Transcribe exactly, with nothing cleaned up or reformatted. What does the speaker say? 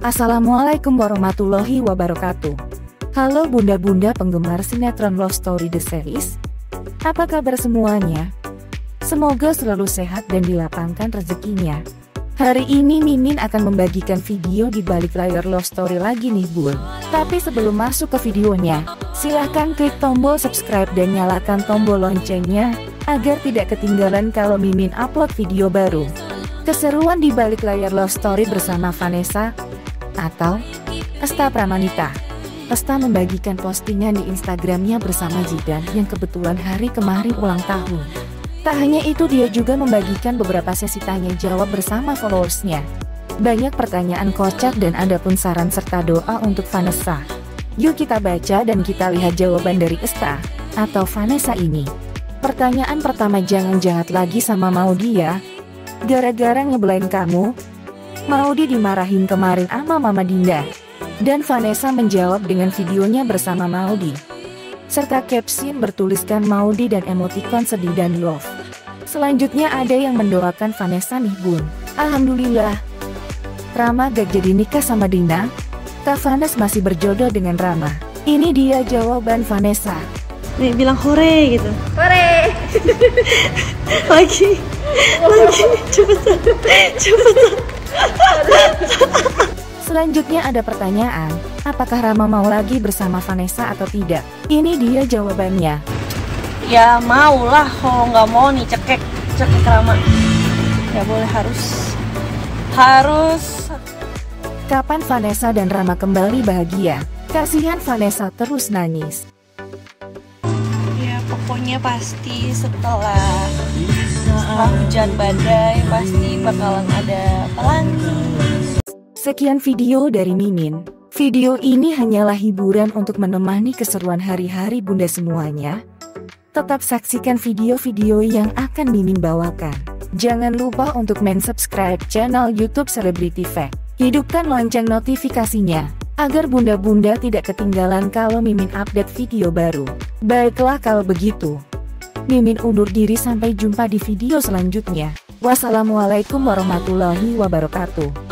Assalamualaikum warahmatullahi wabarakatuh. Halo bunda-bunda penggemar sinetron Love Story The Series. Apa kabar semuanya? Semoga selalu sehat dan dilapangkan rezekinya. Hari ini Mimin akan membagikan video di balik layar Love Story lagi nih bun. Tapi sebelum masuk ke videonya, silahkan klik tombol subscribe dan nyalakan tombol loncengnya, agar tidak ketinggalan kalau Mimin upload video baru. Keseruan Dibalik Layar Love Story bersama Vanessa atau Esta Pramanita. Esta membagikan postingan di Instagramnya bersama Zidan yang kebetulan hari kemarin ulang tahun. Tak hanya itu, dia juga membagikan beberapa sesi tanya jawab bersama followersnya. Banyak pertanyaan kocak dan ada pun saran serta doa untuk Vanessa. Yuk kita baca dan kita lihat jawaban dari Esta atau Vanessa ini. Pertanyaan pertama, jangan jahat lagi sama Maudi ya. Gara-gara ngebelain kamu, Maudi dimarahin kemarin sama Mama Dinda. Dan Vanessa menjawab dengan videonya bersama Maudi, serta caption bertuliskan Maudi dan emoticon sedih dan love. Selanjutnya ada yang mendoakan Vanessa nih bun. Alhamdulillah, Rama gak jadi nikah sama Dina. Kak Vanessa masih berjodoh dengan Rama. Ini dia jawaban Vanessa. Nih bilang hore gitu. Hore. Lagi, lagi, cepetan, cepetan. Selanjutnya ada pertanyaan, apakah Rama mau lagi bersama Vanessa atau tidak? Ini dia jawabannya. Ya mau lah, kalau nggak mau nih cekek, cekek Rama. Ya boleh, harus, harus. Kapan Vanessa dan Rama kembali bahagia? Kasihan Vanessa terus nangis. Ya pokoknya pasti setelah, setelah hujan badai pasti bakalan ada pelangi. Sekian video dari Mimin. Video ini hanyalah hiburan untuk menemani keseruan hari-hari bunda semuanya. Tetap saksikan video-video yang akan Mimin bawakan. Jangan lupa untuk men-subscribe channel YouTube Selebriti. Hidupkan lonceng notifikasinya, agar bunda-bunda tidak ketinggalan kalau Mimin update video baru. Baiklah kalau begitu, Mimin undur diri, sampai jumpa di video selanjutnya. Wassalamualaikum warahmatullahi wabarakatuh.